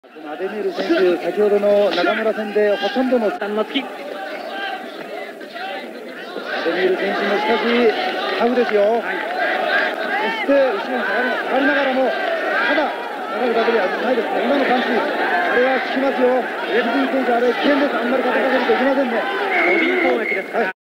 アデミール選手、先ほどの中村戦でほとんどの負担の突き。アデミール選手のしかしタフですよ、はい、そして後ろに下がりながらもただ下がるだけではないですね。今のパンチあれは効きますよ。エルビン選手あれ危険です。あんまり肩かけるといけませんね。ボディー攻撃ですから、はい。